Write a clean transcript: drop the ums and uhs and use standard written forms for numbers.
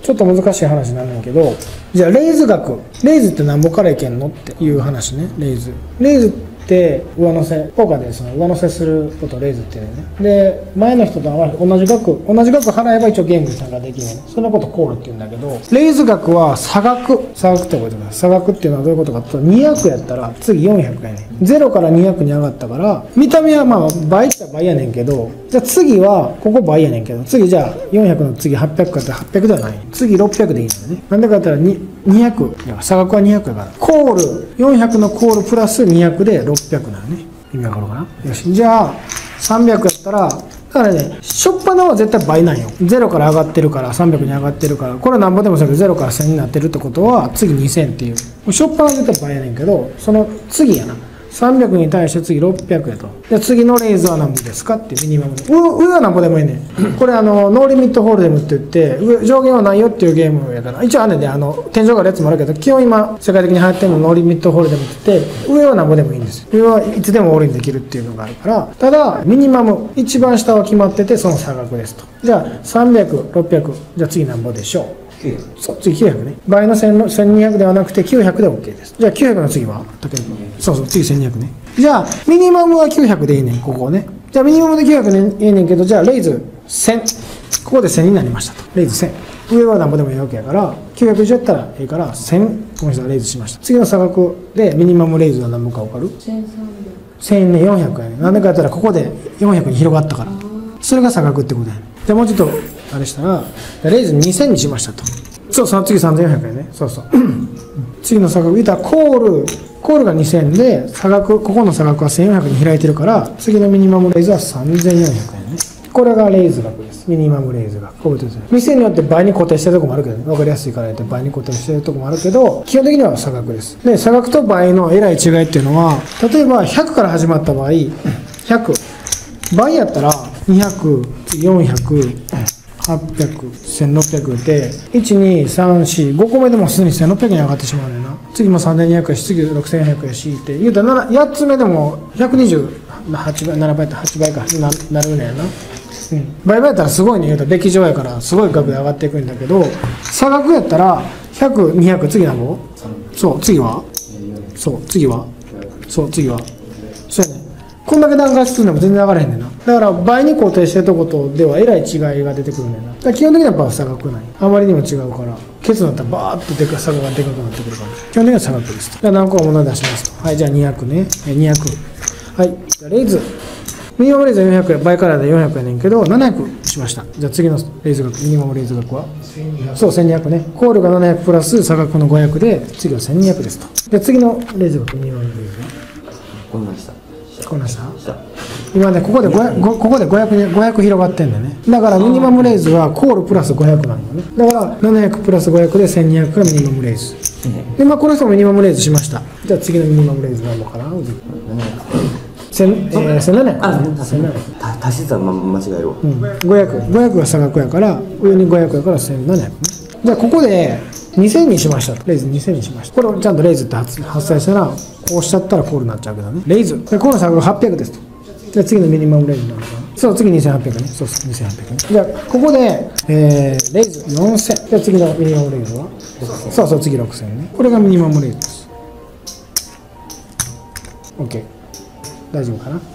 ちょっと難しい話になるんだけど、じゃあレイズ額、レイズって何ぼからいけんのっていう話ね。レイズって上乗せ、効果でその上乗せすることをレイズっていうね。で、前の人と同じ額払えば一応ゲームに参加できるよね。そのことコールって言うんだけど、レイズ額は差額って覚えてください。差額っていうのはどういうことかというと、200やったら次400やねん。0から200に上がったから、見た目はまあ倍っちゃ倍やねんけど、じゃあ次はここ倍やねんけど、次じゃあ400の次800かって800ではない。次600でいいんだよね。なんでかって言ったら200、差額は200やから、コール、400のコールプラス200で600なのね。意味わかるかな。よし。じゃあ、300やったら、だからね、初っ端は絶対倍なんよ。0から上がってるから、300に上がってるから、これはなんぼでもそうやけど、0から1000になってるってことは、次2000っていう。初っ端は絶対倍やねんけど、その次やな。300に対して次600やと。で、次のレイズは何ぼですかっていうミニマムで。上は何ぼでもいいねん。これノーリミットホールデムって言って、上限はないよっていうゲームやから、一応あれで天井があるやつもあるけど、基本今、世界的に流行ってるのノーリミットホールデムって言って、上は何ぼでもいいんですよ。上はいつでもオールインできるっていうのがあるから、ただ、ミニマム、一番下は決まってて、その差額ですと。じゃあ、300、600、じゃあ次何ぼでしょう。そう、次900ね。倍の1200ではなくて900で OK です。じゃあ900の次はそうそう、次1200ね。じゃあ、ミニマムは900でいいねん、ここね。じゃあ、ミニマムで900でいいねんけど、じゃあ、レイズ1000。ここで1000になりましたと。レイズ1000。上は何ぼでもいいわけやから、900以上やったらいいから、1000、この人はレイズしました。次の差額でミニマムレイズは何ぼか分かる？ 1000ね、400やねん。なんでかやったら、ここで400に広がったから。それが差額ってことやねん。じゃあ、もうちょっと、あれしたら、レイズ2000にしましたと。そう、その次3400やね。そうそう。次の差額、言ったらコールが2000で、差額、ここの差額は1400に開いてるから、次のミニマムレイズは3400円ね。これがレイズ額です。ミニマムレイズ額。覚えてください。店によって倍に固定してるとこもあるけどね。わかりやすいから言って倍に固定してるとこもあるけど、基本的には差額です。で、差額と倍のえらい違いっていうのは、例えば100から始まった場合、100。倍やったら、200、400、800、1600で、1、2、3、4、5個目でもすでに1600に上がってしまうねんな。次も3200やし、次6400やし、って言うたら8つ目でも128倍、7倍と8倍かなるねんな。倍々やったらすごいね、言うたらべき上やからすごい額で上がっていくんだけど、差額やったら100、200、次なんぼ？そう、次は？そう、次は？そう、次は？そうやね。こんだけ段階するのも全然上がらへんねんな。だから倍に固定してるとことではえらい違いが出てくるねんな。だから基本的にはやっぱ差額ない。あまりにも違うから、ケツになったらバーッと差額がでかくなってくるから、基本的には差額です。じゃあ何個も問題出しますと。はい、じゃあ200ね。200。はい、じゃあレイズ。ミニマムレイズは400や、倍からで400やねんけど、700しました。じゃあ次のレイズ額、ミニマムレイズ額はそう、1200ね。コールが700プラス差額の500で、次は1200ですと。で、次のレイズ額、ミニマムレイズはこんなんした。 こんなんした今ね、ここで500広がってんだよね。だからミニマムレイズはコールプラス500なんだよね。だから700プラス500で1200がミニマムレイズ。で、まあこの人もミニマムレイズしました。じゃあ次のミニマムレイズ何のかな1700。 足し算間違えろ。 500が差額やから、上に500やから1700。じゃあここで2000にしましたと。レイズ2000にしました。これをちゃんとレイズって発生したら、こうしちゃったらコールになっちゃうけどね。レイズ。で、この差額が800ですと。じゃあ次のミニマムレイズになるのかな。そう、次2800ね。そうそう、2800ね。じゃあ、ここで、レイズ4000。じゃあ次のミニマムレイズはそうそう、次6000ね。これがミニマムレイズです。OK。大丈夫かな。